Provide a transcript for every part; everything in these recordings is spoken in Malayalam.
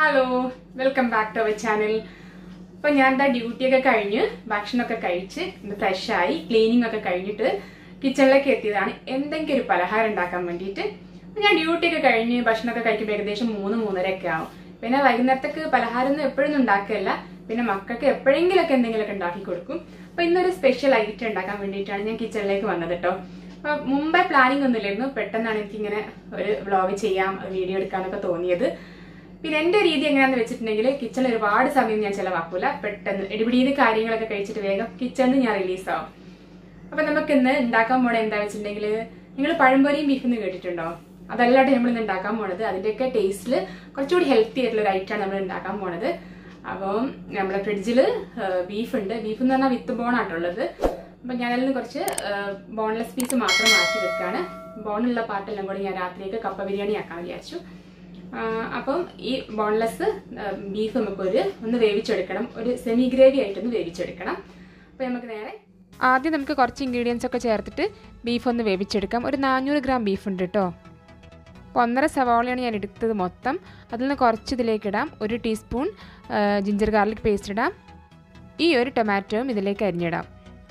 Hello welcome back to our channel. അപ്പോൾ ഞാൻ എന്താ ഡ്യൂട്ടിയൊക്കെ കഴിഞ്ഞ് ഭക്ഷണമൊക്കെ കഴിച്ച് ഫ്രഷ് ആയി ക്ലീനിങ് ഒക്കെ കഴിഞ്ഞിട്ട് കിച്ചണിലേക്ക് എത്തിയതാണ് എന്തെങ്കിലും ഒരു പലഹാരം ഉണ്ടാക്കാൻ വേണ്ടിയിട്ട്. ഞാൻ ഡ്യൂട്ടിയൊക്കെ കഴിഞ്ഞ് ഭക്ഷണമൊക്കെ കഴിക്കുമ്പോൾ ഏകദേശം 3-3:30 ഒക്കെ ആവും. പിന്നെ വൈകുന്നേരത്തേക്ക് പലഹാരം ഒന്നും എപ്പോഴൊന്നും ഉണ്ടാക്കില്ല, പിന്നെ മക്കൾക്ക് എപ്പോഴെങ്കിലൊക്കെ എന്തെങ്കിലുമൊക്കെ ഉണ്ടാക്കി കൊടുക്കും. അപ്പൊ ഇന്നൊരു സ്പെഷ്യൽ ഐറ്റം ഉണ്ടാക്കാൻ വേണ്ടിയിട്ടാണ് ഞാൻ കിച്ചണിലേക്ക് വന്നത് കേട്ടോ. അപ്പൊ മുമ്പേ പ്ലാനിങ് ഒന്നുമില്ലായിരുന്നു, പെട്ടെന്നാണ് എനിക്കിങ്ങനെ ഒരു വ്ളോഗ് ചെയ്യാം വീഡിയോ എടുക്കാനൊക്കെ തോന്നിയത്. പിന്നെ എന്റെ രീതി എങ്ങനെയാണെന്ന് വെച്ചിട്ടുണ്ടെങ്കിൽ കിച്ചണിൽ ഒരുപാട് സമയം ഞാൻ ചിലവാക്കൂല, പെട്ടെന്ന് ഇടിപിടിയിൽ കാര്യങ്ങളൊക്കെ കഴിച്ചിട്ട് വേഗം കിച്ചണിൽ ഞാൻ റിലീസാവും. അപ്പൊ നമുക്ക് ഇന്ന് ഉണ്ടാക്കാൻ പോണത് എന്താ വെച്ചിട്ടുണ്ടെങ്കിൽ, നിങ്ങൾ പഴംപൊരിയും ബീഫെന്ന് കേട്ടിട്ടുണ്ടോ? അതല്ലാണ്ട് നമ്മൾ ഇന്ന് ഉണ്ടാക്കാൻ പോണത് അതിന്റെയൊക്കെ ടേസ്റ്റിൽ കുറച്ചുകൂടി ഹെൽത്തി ആയിട്ടുള്ള ഒരു ഐറ്റമാണ് നമ്മൾ ഉണ്ടാക്കാൻ പോണത്. അപ്പം നമ്മുടെ ഫ്രിഡ്ജിൽ ബീഫ് ഉണ്ട്. ബീഫ് എന്ന് പറഞ്ഞാൽ വിത്ത് ബോൺ ആയിട്ടുള്ളത്. അപ്പം ഞാനതിൽ നിന്ന് കുറച്ച് ബോൺലെസ് പീസ് മാത്രം മാറ്റി വെക്കാണ്. ബോണുള്ള പാട്ടെല്ലാം കൂടി ഞാൻ രാത്രിയൊക്കെ കപ്പ ബിരിയാണി ആക്കാൻ വിചാരിച്ചു. അപ്പം ഈ ബോൺലെസ് ബീഫ് നമുക്കൊരു ഒന്ന് വേവിച്ചെടുക്കണം, ഒരു സെമി ഗ്രേവി ആയിട്ടൊന്ന് വേവിച്ചെടുക്കണം. അപ്പോൾ നമുക്ക് നേരെ ആദ്യം നമുക്ക് കുറച്ച് ഇൻഗ്രീഡിയൻസ് ഒക്കെ ചേർത്തിട്ട് ബീഫ് ഒന്ന് വേവിച്ചെടുക്കാം. ഒരു 400 ഗ്രാം ബീഫ് ഉണ്ട് കേട്ടോ. അപ്പോൾ 1.5 സവാളയാണ് ഞാൻ എടുത്തത് മൊത്തം. അതിൽ നിന്ന് കുറച്ച് ഇതിലേക്ക് ഇടാം. 1 ടീസ്പൂൺ ജിഞ്ചർ ഗാർലിക് പേസ്റ്റ് ഇടാം. ഈ ഒരു ടൊമാറ്റോയും ഇതിലേക്ക് അരിഞ്ഞിടാം.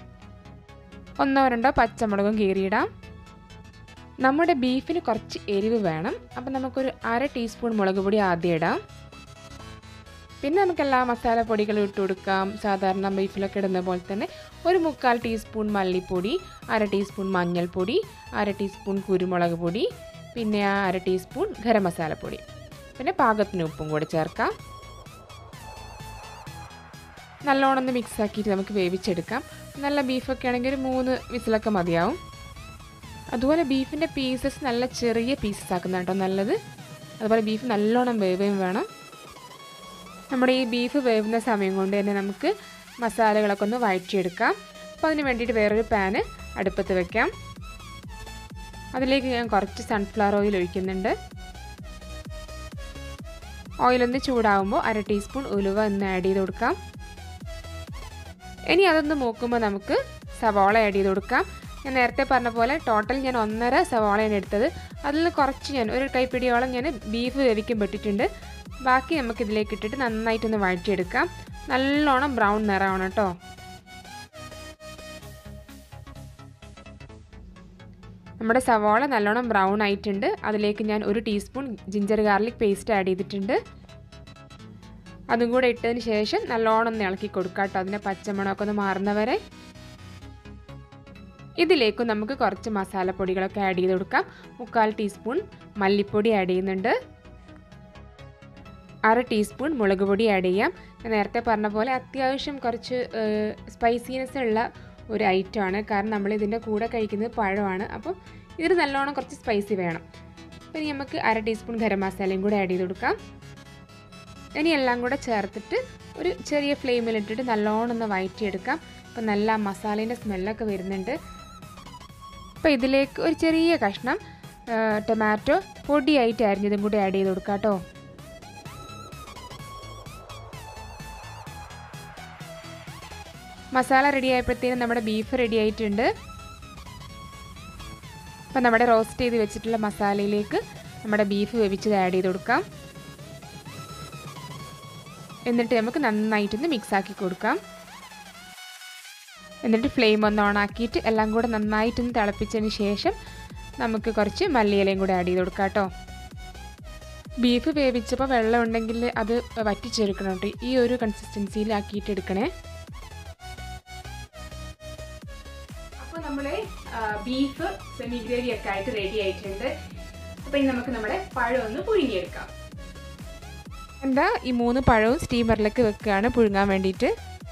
1-2 പച്ചമുളകും കീറിയിടാം. നമ്മുടെ ബീഫിന് കുറച്ച് എരിവ് വേണം, അപ്പം നമുക്കൊരു 1/2 ടീസ്പൂൺ മുളക് പൊടി ആദ്യം ഇടാം. പിന്നെ നമുക്ക് എല്ലാ മസാലപ്പൊടികളും ഇട്ട് കൊടുക്കാം. സാധാരണ ബീഫിലൊക്കെ ഇടുന്ന പോലെ തന്നെ ഒരു 1/4 ടീസ്പൂൺ മല്ലിപ്പൊടി, 1/2 ടീസ്പൂൺ മഞ്ഞൾപ്പൊടി, 1/2 ടീസ്പൂൺ കുരുമുളക് പൊടി, പിന്നെ 1/2 ടീസ്പൂൺ ഗരം മസാലപ്പൊടി, പിന്നെ പാകത്തിന് ഉപ്പും കൂടി ചേർക്കാം. നല്ലോണം ഒന്ന് മിക്സ് ആക്കിയിട്ട് നമുക്ക് വേവിച്ചെടുക്കാം. നല്ല ബീഫൊക്കെ ആണെങ്കിൽ ഒരു 3 വിസിലൊക്കെ മതിയാവും. അതുപോലെ ബീഫിൻ്റെ പീസസ് നല്ല ചെറിയ പീസസ് ആക്കുന്ന കേട്ടോ നല്ലത്. അതുപോലെ ബീഫ് നല്ലോണം വേവുകയും വേണം. നമ്മുടെ ഈ ബീഫ് വേവുന്ന സമയം കൊണ്ട് തന്നെ നമുക്ക് മസാലകളൊക്കെ ഒന്ന് വഴറ്റിയെടുക്കാം. അപ്പോൾ അതിന് വേണ്ടിയിട്ട് വേറൊരു പാന് അടുപ്പത്ത് വെക്കാം. അതിലേക്ക് ഞാൻ കുറച്ച് സൺഫ്ലവർ ഓയിൽ ഒഴിക്കുന്നുണ്ട്. ഓയിലൊന്ന് ചൂടാകുമ്പോൾ 1/2 ടീസ്പൂൺ ഉലുവ ഒന്ന് ആഡ് ചെയ്ത് കൊടുക്കാം. ഇനി അതൊന്ന് മൂക്കുമ്പോൾ നമുക്ക് സവാള ആഡ് ചെയ്ത് കൊടുക്കാം. ഞാൻ നേരത്തെ പറഞ്ഞ പോലെ ടോട്ടൽ ഞാൻ 1.5 സവാളയാണ് എടുത്തത്. അതിൽ നിന്ന് കുറച്ച് ഞാൻ ഒരു കൈപ്പിടിയോളം ഞാൻ ബീഫ് വേവിക്കാൻ ഇട്ടിട്ടുണ്ട്. ബാക്കി നമുക്കിതിലേക്ക് ഇട്ടിട്ട് നന്നായിട്ടൊന്ന് വഴറ്റിയെടുക്കാം. നല്ലോണം ബ്രൗൺ നിറമാണ് കേട്ടോ. നമ്മുടെ സവാള നല്ലോണം ബ്രൗൺ ആയിട്ടുണ്ട്. അതിലേക്ക് ഞാൻ 1 teaspoon ginger garlic paste add ചെയ്തിട്ടുണ്ട്. അതും കൂടെ ഇട്ടതിന് ശേഷം നല്ലോണം ഒന്ന് ഇളക്കി കൊടുക്കാം കേട്ടോ, അതിൻ്റെ പച്ചമണമൊക്കെ ഒന്ന് മാറുന്നവരെ. ഇതിലേക്ക് നമുക്ക് കുറച്ച് മസാലപ്പൊടികളൊക്കെ ആഡ് ചെയ്ത് കൊടുക്കാം. 1/4 ടീസ്പൂൺ മല്ലിപ്പൊടി ആഡ് ചെയ്യുന്നുണ്ട്. 1/2 ടീസ്പൂൺ മുളക് പൊടി ആഡ് ചെയ്യാം. ഞാൻ നേരത്തെ പറഞ്ഞ പോലെ അത്യാവശ്യം കുറച്ച് സ്പൈസിനെസ് ഉള്ള ഒരു ഐറ്റമാണ്, കാരണം നമ്മൾ ഇതിൻ്റെ കൂടെ കഴിക്കുന്നത് പഴമാണ്. അപ്പോൾ ഇതിന് നല്ലോണം കുറച്ച് സ്പൈസി വേണം. ഇനി നമുക്ക് 1/2 ടീസ്പൂൺ ഗരം മസാലയും കൂടെ ആഡ് ചെയ്ത് കൊടുക്കാം. ഇനി എല്ലാം കൂടെ ചേർത്തിട്ട് ഒരു ചെറിയ ഫ്ലെയിമിലിട്ടിട്ട് നല്ലോണം ഒന്ന് വഴറ്റിയെടുക്കാം. അപ്പോൾ നല്ല മസാലേൻ്റെ സ്മെല്ലൊക്കെ വരുന്നുണ്ട്. അപ്പോൾ ഇതിലേക്ക് ഒരു ചെറിയ കഷ്ണം ടൊമാറ്റോ പൊടിയായിട്ട് അരിഞ്ഞതും കൂടി ആഡ് ചെയ്ത് കൊടുക്കാം കേട്ടോ. മസാല റെഡി ആയപ്പോഴത്തേനും നമ്മുടെ ബീഫ് റെഡി ആയിട്ടുണ്ട്. അപ്പോൾ നമ്മുടെ റോസ്റ്റ് ചെയ്ത് വെച്ചിട്ടുള്ള മസാലയിലേക്ക് നമ്മുടെ ബീഫ് വേവിച്ചത് ആഡ് ചെയ്ത് കൊടുക്കാം. എന്നിട്ട് നമുക്ക് നന്നായിട്ടൊന്ന് മിക്സ് ആക്കി കൊടുക്കാം. എന്നിട്ട് ഫ്ലെയിം ഒന്ന് ഓൺ ആക്കിയിട്ട് എല്ലാം കൂടെ നന്നായിട്ടൊന്ന് തിളപ്പിച്ചതിന് ശേഷം നമുക്ക് കുറച്ച് മല്ലിയിലയും കൂടെ ആഡ് ചെയ്ത് കൊടുക്കാം കേട്ടോ. ബീഫ് വേവിച്ചപ്പോൾ വെള്ളം ഉണ്ടെങ്കിൽ അത് വറ്റിച്ചെടുക്കണം കേട്ടോ. ഈ ഒരു കൺസിസ്റ്റൻസിയിലാക്കിയിട്ട് എടുക്കണേ. അപ്പോൾ നമ്മൾ ബീഫ് സെമി ഗ്രേവി ഒക്കെ ആയിട്ട് റെഡി ആയിട്ടുണ്ട്. അപ്പോൾ ഇനി നമുക്ക് നമ്മുടെ പഴം ഒന്ന് പുഴുങ്ങിയെടുക്കാം. എന്താ ഈ 3 പഴവും സ്റ്റീമറിലേക്ക് വെക്കുകയാണ് പുഴുങ്ങാൻ വേണ്ടിയിട്ട്.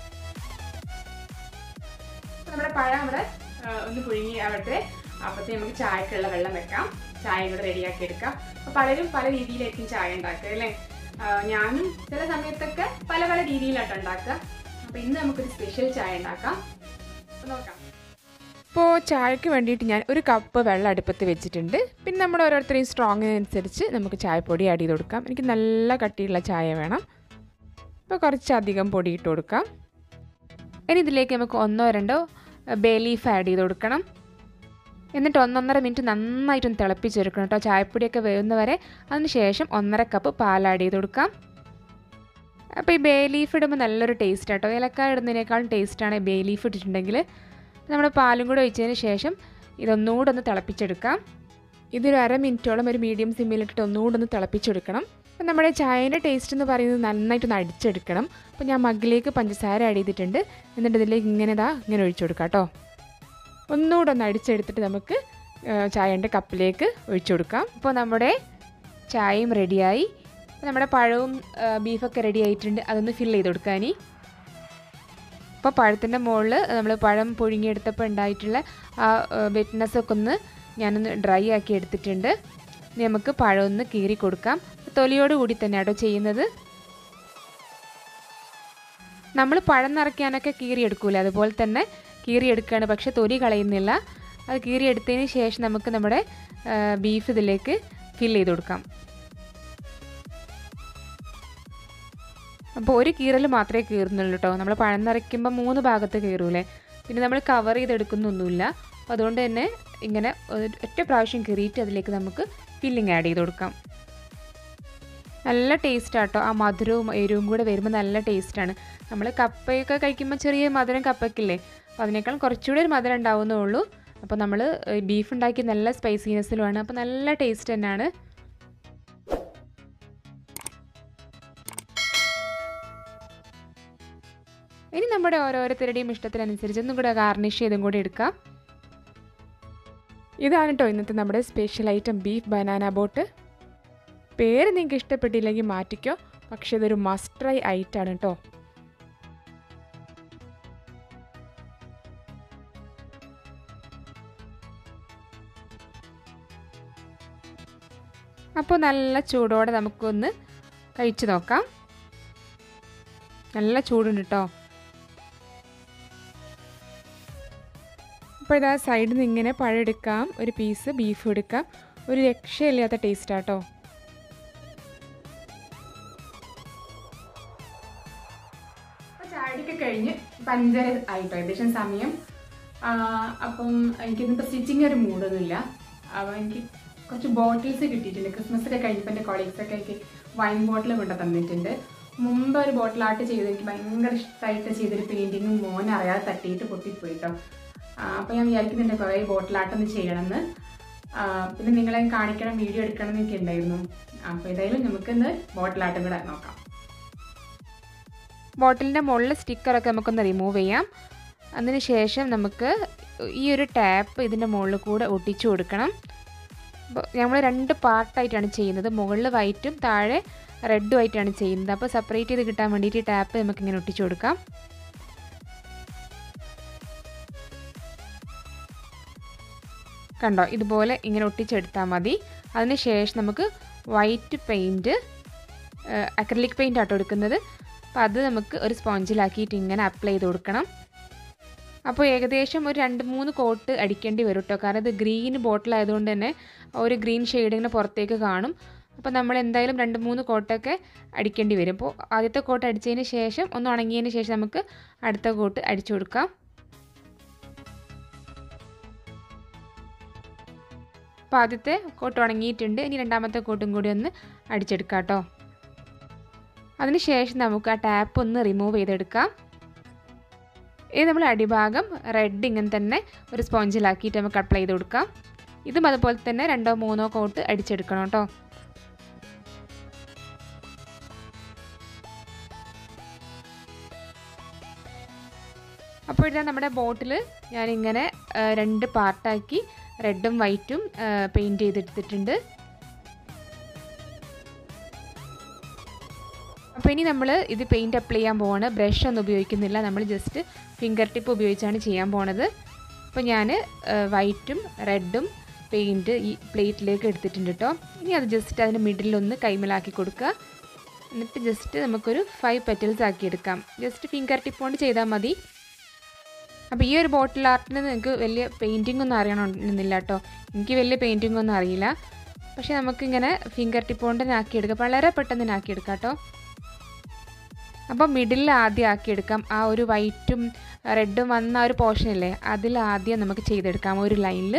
നമ്മുടെ പഴം അവിടെ ഒന്ന് പുഴുങ്ങി ആവട്ടെ. അപ്പോഴത്തെ നമുക്ക് ചായക്കുള്ള വെള്ളം വെക്കാം. ചായ കൂടെ റെഡിയാക്കി എടുക്കാം. അപ്പോൾ പലരും പല രീതിയിലായിരിക്കും ചായ ഉണ്ടാക്കുക അല്ലേ. ഞാനും ചില സമയത്തൊക്കെ പല പല രീതിയിലായിട്ട് ഉണ്ടാക്കുക. അപ്പോൾ ഇന്ന് നമുക്കൊരു സ്പെഷ്യൽ ചായ ഉണ്ടാക്കാം. നോക്കാം. ഇപ്പോൾ ചായക്ക് വേണ്ടിയിട്ട് ഞാൻ 1 കപ്പ് വെള്ളം അടുപ്പത്ത് വെച്ചിട്ടുണ്ട്. പിന്നെ നമ്മൾ ഓരോരുത്തരെയും സ്ട്രോങ്ങിനനുസരിച്ച് നമുക്ക് ചായപ്പൊടി ആഡ് ചെയ്ത് കൊടുക്കാം. എനിക്ക് നല്ല കട്ടിയുള്ള ചായ വേണം. അപ്പോൾ കുറച്ചധികം പൊടി ഇട്ട് കൊടുക്കാം. ഇനി ഇതിലേക്ക് നമുക്ക് 1-2 ബേ ലീഫ് ആഡ് ചെയ്ത് കൊടുക്കണം. എന്നിട്ട് 1-1.5 മിനിറ്റ് നന്നായിട്ടൊന്ന് തിളപ്പിച്ചെടുക്കണം കേട്ടോ, ചായപ്പൊടിയൊക്കെ വേവുന്നവരെ. അതിന് ശേഷം 1.5 കപ്പ് പാൽ ആഡ് ചെയ്ത് കൊടുക്കാം. അപ്പോൾ ഈ ബേ ലീഫ് ഇടുമ്പോൾ നല്ലൊരു ടേസ്റ്റ് ആട്ടോ. ഏലക്കായ ഇടുന്നതിനേക്കാളും ടേസ്റ്റാണ് ബേ ലീഫ് ഇട്ടിട്ടുണ്ടെങ്കിൽ. നമ്മൾ പാലും കൂടെ ഒഴിച്ചതിന് ശേഷം ഇതൊന്നുകൂടെ ഒന്ന് തിളപ്പിച്ചെടുക്കാം. ഇതൊരു 1/2 മിനിറ്റോളം ഒരു മീഡിയം സിമ്മിലിട്ടിട്ട് ഒന്നുകൂടെ ഒന്ന് തിളപ്പിച്ചെടുക്കണം. അപ്പം നമ്മുടെ ചായയുടെ ടേസ്റ്റ് എന്ന് പറയുന്നത് നന്നായിട്ടൊന്ന് അടിച്ചെടുക്കണം. അപ്പോൾ ഞാൻ മഗ്ഗിലേക്ക് പഞ്ചസാര ആഡ് ചെയ്തിട്ടുണ്ട്. എന്നിട്ട് ഇതിലേക്ക് ഇങ്ങനെ ഒഴിച്ചു കൊടുക്കാം കേട്ടോ. ഒന്നുകൂടെ ഒന്ന് അടിച്ചെടുത്തിട്ട് നമുക്ക് ചായൻ്റെ കപ്പിലേക്ക് ഒഴിച്ചു കൊടുക്കാം. അപ്പോൾ നമ്മുടെ ചായയും റെഡിയായി. നമ്മുടെ പഴവും ബീഫൊക്കെ റെഡി ആയിട്ടുണ്ട്. അതൊന്ന് ഫില്ല് ചെയ്ത് കൊടുക്കാൻ. അപ്പോൾ പഴത്തിൻ്റെ മുകളിൽ നമ്മൾ പഴം പുഴുങ്ങിയെടുത്തപ്പോൾ ഉണ്ടായിട്ടുള്ള ആ വെറ്റ്നെസ്സൊക്കെ ഒന്ന് ഞാനൊന്ന് ഡ്രൈ ആക്കി എടുത്തിട്ടുണ്ട്. ഇനി നമുക്ക് പഴം ഒന്ന് കീറി കൊടുക്കാം. തൊലിയോട് കൂടി തന്നെ കേട്ടോ ചെയ്യുന്നത്. നമ്മൾ പഴം നിറയ്ക്കാനൊക്കെ കീറിയെടുക്കൂല, അതുപോലെ തന്നെ കീറിയെടുക്കുകയാണ്. പക്ഷേ തൊലി കളയുന്നില്ല. അത് കീറിയെടുത്തതിന് ശേഷം നമുക്ക് നമ്മുടെ ബീഫ് ഇതിലേക്ക് ഫില്ല് ചെയ്ത് കൊടുക്കാം. അപ്പോൾ ഒരു കീറൽ മാത്രമേ കീറുന്നുള്ളൂ കേട്ടോ. നമ്മൾ പഴം നിറയ്ക്കുമ്പോൾ 3 ഭാഗത്ത് കീറൂലേ, പിന്നെ നമ്മൾ കവർ ചെയ്തെടുക്കുന്നൊന്നുമില്ല. അപ്പോൾ അതുകൊണ്ട് തന്നെ ഇങ്ങനെ ഒറ്റ പ്രാവശ്യം കീറിയിട്ട് അതിലേക്ക് നമുക്ക് ഫില്ലിങ് ആഡ് ചെയ്ത് കൊടുക്കാം. നല്ല ടേസ്റ്റാട്ടോ. ആ മധുരവും എരിവും കൂടെ വരുമ്പോൾ നല്ല ടേസ്റ്റാണ്. നമ്മൾ കപ്പയൊക്കെ കഴിക്കുമ്പോൾ ചെറിയ മധുരം കപ്പയ്ക്കില്ലേ, അപ്പോൾ അതിനേക്കാൾ കുറച്ചുകൂടി ഒരു മധുരം ഉണ്ടാവുന്നേ ഉള്ളൂ. അപ്പോൾ നമ്മൾ ബീഫ് ഉണ്ടാക്കി നല്ല സ്പൈസിനെസ്സിലുമാണ്. അപ്പോൾ നല്ല ടേസ്റ്റ് തന്നെയാണ്. ഇനി നമ്മുടെ ഓരോരുത്തരുടെയും ഇഷ്ടത്തിനനുസരിച്ച് ഒന്നും കൂടെ ഗാർണിഷ് ചെയ്തും കൂടി എടുക്കാം. ഇതാണ് കേട്ടോ ഇന്നത്തെ നമ്മുടെ special item beef banana boat. പേര് നിങ്ങൾക്ക് ഇഷ്ടപ്പെട്ടില്ലെങ്കിൽ മാറ്റിക്കോ, പക്ഷേ ഇതൊരു മസ്റ്റ് ട്രൈ ഐറ്റമാണ് കേട്ടോ. അപ്പോൾ നല്ല ചൂടോടെ നമുക്കൊന്ന് കഴിച്ചു നോക്കാം. നല്ല ചൂടുണ്ട് കേട്ടോ. അപ്പോൾ ഇതാ സൈഡിൽ നിന്ന് ഇങ്ങനെ പഴം എടുക്കാം, ഒരു പീസ് ബീഫ് എടുക്കാം. ഒരു രക്ഷയില്ലാത്ത ടേസ്റ്റാട്ടോ. അപ്പോൾ ചായയൊക്കെ കഴിഞ്ഞ് 5:30 ആയിട്ടോ ഏകദേശം സമയം. അപ്പം എനിക്കിന്നിപ്പോൾ സ്റ്റിച്ചിങ് ഒരു മൂടൊന്നുമില്ല. അപ്പോൾ എനിക്ക് കുറച്ച് ബോട്ടിൽസ് കിട്ടിയിട്ടുണ്ട്. ക്രിസ്മസ് ഒക്കെ കഴിഞ്ഞപ്പോൾ എൻ്റെ കൊളീഗ്സൊക്കെ എനിക്ക് വൈൻ ബോട്ടിൽ കൊണ്ട് തന്നിട്ടുണ്ട്. മുമ്പ് ഒരു ബോട്ടിൽ ആർട്ട് ചെയ്ത് എനിക്ക് ഭയങ്കര ഇഷ്ടമായിട്ട് ചെയ്തൊരു പെയിൻറ്റിങ്ങും മോനെ അറിയാതെ തട്ടിയിട്ട് പൊട്ടിപ്പോയിട്ടോ. അപ്പോൾ ഞാൻ വിചാരിക്കുന്നുണ്ട് കുറേ ബോട്ടിൽ ആർട്ടൊന്ന് ചെയ്യണമെന്ന്. പിന്നെ നിങ്ങളെ കാണിക്കണം, വീഡിയോ എടുക്കണം എന്നൊക്കെ ഉണ്ടായിരുന്നു. അപ്പോൾ ഏതായാലും നമുക്കിന്ന് ബോട്ടിൽ ആർട്ടും കൂടെ നോക്കാം. ബോട്ടിലിൻ്റെ മുകളിൽ സ്റ്റിക്കറൊക്കെ നമുക്കൊന്ന് റിമൂവ് ചെയ്യാം. അതിന് ശേഷം നമുക്ക് ഈ ഒരു ടാപ്പ് ഇതിൻ്റെ മുകളിൽ കൂടെ ഒട്ടിച്ചു കൊടുക്കണം. അപ്പോൾ നമ്മൾ 2 പാർട്ടായിട്ടാണ് ചെയ്യുന്നത്. മുകളിൽ വൈറ്റും താഴെ റെഡും ആയിട്ടാണ് ചെയ്യുന്നത്. അപ്പോൾ സെപ്പറേറ്റ് ചെയ്ത് കിട്ടാൻ വേണ്ടിയിട്ട് ടാപ്പ് നമുക്കിങ്ങനെ ഒട്ടിച്ചു കൊടുക്കാം. കണ്ടോ, ഇതുപോലെ ഇങ്ങനെ ഒട്ടിച്ചെടുത്താൽ മതി. അതിന് ശേഷം നമുക്ക് വൈറ്റ് പെയിൻറ്റ്, അക്രിലിക് പെയിൻ്റ് ആട്ടോ എടുക്കുന്നത്. അപ്പോൾ അത് നമുക്ക് ഒരു സ്പോഞ്ചിലാക്കിയിട്ട് ഇങ്ങനെ അപ്ലൈ ചെയ്ത് കൊടുക്കണം. അപ്പോൾ ഏകദേശം ഒരു 2-3 കോട്ട് അടിക്കേണ്ടി വരും കേട്ടോ. കാരണം ഇത് ഗ്രീൻ ബോട്ടിലായതുകൊണ്ട് തന്നെ ഒരു ഗ്രീൻ ഷെയ്ഡ് ഇങ്ങനെ പുറത്തേക്ക് കാണും. അപ്പോൾ നമ്മൾ എന്തായാലും 2-3 കോട്ടൊക്കെ അടിക്കേണ്ടി വരും. അപ്പോൾ ആദ്യത്തെ കോട്ട് അടിച്ചതിന് ശേഷം ഒന്ന് ഉണങ്ങിയതിന് ശേഷം നമുക്ക് അടുത്ത കോട്ട് അടിച്ചു കൊടുക്കാം. അപ്പോൾ ആദ്യത്തെ കോട്ട് ഉണങ്ങിയിട്ടുണ്ട്. ഇനി രണ്ടാമത്തെ കോട്ടും കൂടി ഒന്ന് അടിച്ചെടുക്കാം കേട്ടോ. അതിന് ശേഷം നമുക്ക് ആ ടാപ്പ് ഒന്ന് റിമൂവ് ചെയ്തെടുക്കാം. ഇത് നമ്മൾ അടിഭാഗം റെഡ് ഇങ്ങനെ തന്നെ ഒരു സ്പോഞ്ചിലാക്കിയിട്ട് നമുക്ക് അപ്ലൈ ചെയ്ത് കൊടുക്കാം. ഇതും അതുപോലെ തന്നെ 2-3 കോട്ട് അടിച്ചെടുക്കണം കേട്ടോ. അപ്പോൾ ഇതാ നമ്മുടെ ബോട്ടിൽ ഞാനിങ്ങനെ 2 പാർട്ടാക്കി റെഡും വൈറ്റും പെയിൻറ്റ് ചെയ്തെടുത്തിട്ടുണ്ട്. അപ്പോൾ ഇനി നമ്മൾ ഇത് പെയിൻറ്റ് അപ്ലൈ ചെയ്യാൻ പോവാണ്. ബ്രഷ് ഒന്നും ഉപയോഗിക്കുന്നില്ല, നമ്മൾ ജസ്റ്റ് ഫിംഗർ ടിപ്പ് ഉപയോഗിച്ചാണ് ചെയ്യാൻ പോണത്. അപ്പോൾ ഞാൻ വൈറ്റും റെഡും പെയിൻറ്റ് ഈ പ്ലേറ്റിലേക്ക് എടുത്തിട്ടുണ്ട് കേട്ടോ. ഇനി അത് ജസ്റ്റ് അതിൻ്റെ മിഡിലൊന്ന് കൈമലാക്കി കൊടുക്കുക. എന്നിട്ട് ജസ്റ്റ് നമുക്കൊരു 5 പെറ്റൽസ് ആക്കി എടുക്കാം. ജസ്റ്റ് ഫിംഗർ ടിപ്പ് കൊണ്ട് ചെയ്താൽ മതി. അപ്പോൾ ഈ ഒരു ബോട്ടിൽ ആർട്ടിന് നിങ്ങൾക്ക് വലിയ പെയിൻറ്റിംഗ് ഒന്നും അറിയണമെന്നില്ല കേട്ടോ. എനിക്ക് വലിയ പെയിൻറ്റിംഗ് ഒന്നും അറിയില്ല. പക്ഷേ നമുക്കിങ്ങനെ ഫിംഗർ ടിപ്പ് കൊണ്ട് തന്നെ ആക്കിയെടുക്കാം. വളരെ പെട്ടെന്ന് തന്നെ ആക്കിയെടുക്കാം കേട്ടോ. അപ്പോൾ മിഡിലിൽ ആദ്യം ആക്കിയെടുക്കാം. ആ ഒരു വൈറ്റും റെഡും വന്ന ആ ഒരു പോർഷനില്ലേ, അതിൽ ആദ്യം നമുക്ക് ചെയ്തെടുക്കാം ഒരു ലൈനിൽ.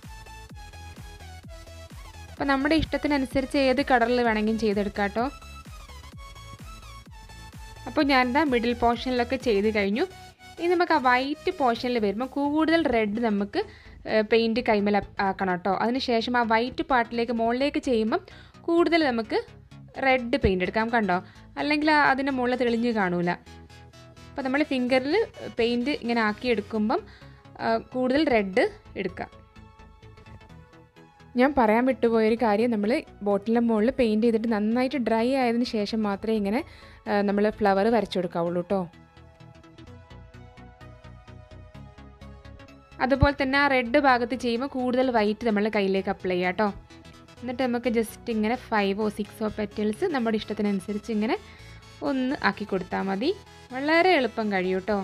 അപ്പോൾ നമ്മുടെ ഇഷ്ടത്തിനനുസരിച്ച് ഏത് കളറിൽ വേണമെങ്കിലും ചെയ്തെടുക്കാം കേട്ടോ. അപ്പോൾ ഞാനിതാ മിഡിൽ പോർഷനിലൊക്കെ ചെയ്ത് കഴിഞ്ഞു. ഇനി നമുക്ക് ആ വൈറ്റ് പോർഷനിൽ വരുമ്പോൾ കൂടുതൽ റെഡ് നമുക്ക് പെയിൻറ്റ് കൈമേൽ ആക്കണം കേട്ടോ. അതിനുശേഷം ആ വൈറ്റ് പാർട്ടിലേക്ക് മുകളിലേക്ക് ചെയ്യുമ്പം കൂടുതൽ നമുക്ക് റെഡ് പെയിൻറ്റ് എടുക്കാം. കണ്ടോ, അല്ലെങ്കിൽ അതിൻ്റെ മുകളിൽ തെളിഞ്ഞ് കാണൂല. അപ്പോൾ നമ്മൾ ഫിംഗറിൽ പെയിൻറ്റ് ഇങ്ങനെ ആക്കി എടുക്കുമ്പം കൂടുതൽ റെഡ് എടുക്കാം. ഞാൻ പറയാൻ വിട്ടുപോയൊരു കാര്യം, നമ്മൾ ബോട്ടിലിൻ്റെ മുകളിൽ പെയിൻറ്റ് ചെയ്തിട്ട് നന്നായിട്ട് ഡ്രൈ ആയതിനു ശേഷം മാത്രമേ ഇങ്ങനെ നമ്മൾ ഫ്ലവർ വരച്ചു കൊടുക്കാവുള്ളൂ കേട്ടോ. അതുപോലെ തന്നെ ആ റെഡ് ഭാഗത്ത് ചെയ്യുമ്പോൾ കൂടുതൽ വൈറ്റ് നമ്മൾ കയ്യിലേക്ക് അപ്ലൈ ചെയ്യാം കേട്ടോ. എന്നിട്ട് നമുക്ക് ജസ്റ്റ് ഇങ്ങനെ 5 or 6 പെറ്റൽസ് നമ്മുടെ ഇഷ്ടത്തിനനുസരിച്ച് ഇങ്ങനെ ഒന്ന് ആക്കി കൊടുത്താൽ മതി. വളരെ എളുപ്പം കഴിയും കേട്ടോ.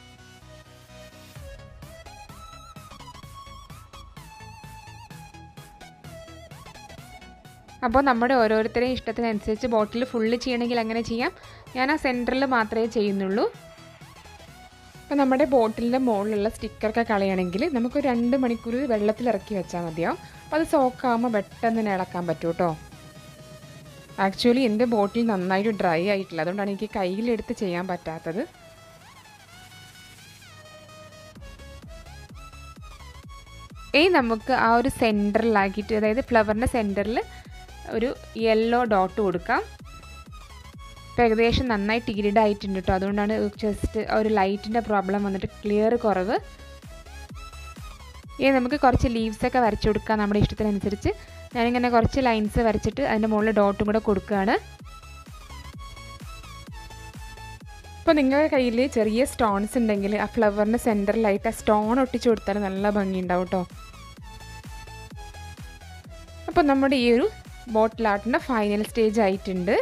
അപ്പോൾ നമ്മുടെ ഓരോരുത്തരെയും ഇഷ്ടത്തിനനുസരിച്ച് ബോട്ടിൽ ഫുള്ള് ചെയ്യണമെങ്കിൽ അങ്ങനെ ചെയ്യാം. ഞാൻ ആ സെൻറ്ററിൽ മാത്രമേ ചെയ്യുന്നുള്ളൂ. അപ്പോൾ നമ്മുടെ ബോട്ടിലിൻ്റെ മുകളിലുള്ള സ്റ്റിക്കറൊക്കെ കളയണമെങ്കിൽ നമുക്കൊരു 2 മണിക്കൂർ വെള്ളത്തിലിറക്കി വെച്ചാൽ മതിയാവും. അപ്പോൾ അത് സോക്കാകുമ്പോൾ പെട്ടെന്ന് തന്നെ ഇളക്കാൻ പറ്റും കേട്ടോ. ആക്ച്വലി എൻ്റെ ബോട്ടിൽ നന്നായിട്ട് ഡ്രൈ ആയിട്ടില്ല, അതുകൊണ്ടാണ് എനിക്ക് കയ്യിലെടുത്ത് ചെയ്യാൻ പറ്റാത്തത്. ഇനി നമുക്ക് ആ ഒരു സെൻറ്ററിലാക്കിയിട്ട്, അതായത് ഫ്ലവറിൻ്റെ സെൻറ്ററിൽ ഒരു യെല്ലോ ഡോട്ട് കൊടുക്കാം. ഇപ്പോൾ ഏകദേശം നന്നായിട്ട് ഇരിഡ് ആയിട്ടുണ്ട് കേട്ടോ. അതുകൊണ്ടാണ് ജസ്റ്റ് ഒരു ലൈറ്റിൻ്റെ പ്രോബ്ലം വന്നിട്ട് ക്ലിയർ കുറവ്. ഇനി നമുക്ക് കുറച്ച് ലീവ്സൊക്കെ വരച്ചു കൊടുക്കാം നമ്മുടെ ഇഷ്ടത്തിനനുസരിച്ച്. ഞാനിങ്ങനെ കുറച്ച് ലൈൻസ് വരച്ചിട്ട് അതിൻ്റെ മുകളിൽ ഡോട്ടും കൂടെ കൊടുക്കുകയാണ്. ഇപ്പോൾ നിങ്ങളുടെ കയ്യിൽ ചെറിയ സ്റ്റോൺസ് ഉണ്ടെങ്കിൽ ആ ഫ്ലവറിൻ്റെ സെൻറ്ററിലായിട്ട് ആ സ്റ്റോൺ ഒട്ടിച്ചു കൊടുത്താൽ നല്ല ഭംഗിയുണ്ടാവും കേട്ടോ. അപ്പോൾ നമ്മുടെ ഈ ഒരു ബോട്ടിൽ ആർട്ടിൻ്റെ ഫൈനൽ സ്റ്റേജ് ആയിട്ടുണ്ട്.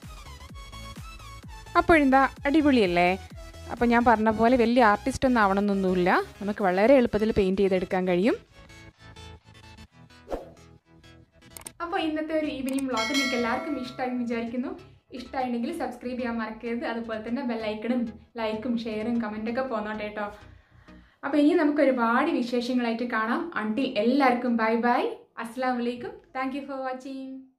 അപ്പോൾ എന്താ അടിപൊളിയല്ലേ? അപ്പോൾ ഞാൻ പറഞ്ഞ പോലെ വലിയ ആർട്ടിസ്റ്റ് ഒന്നും ആവണമെന്നൊന്നുമില്ല, നമുക്ക് വളരെ എളുപ്പത്തിൽ പെയിൻറ്റ് ചെയ്തെടുക്കാൻ കഴിയും. അപ്പോൾ ഇന്നത്തെ ഒരു ഈവനിങ് വ്ളോഗ് നിങ്ങൾക്ക് എല്ലാവർക്കും ഇഷ്ടമായി വിചാരിക്കുന്നു. ഇഷ്ടമായിട്ടുണ്ടെങ്കിൽ സബ്സ്ക്രൈബ് ചെയ്യാൻ മറക്കരുത്. അതുപോലെ തന്നെ ബെല്ലൈക്കണും ലൈക്കും ഷെയറും കമൻറ്റൊക്കെ പോന്നോട്ടെ കേട്ടോ. അപ്പോൾ ഇനി നമുക്ക് ഒരുപാട് വിശേഷങ്ങളായിട്ട് കാണാം. അൺടിൽ എല്ലാവർക്കും bye bye. Assalamu alaikum. Thank you for watching.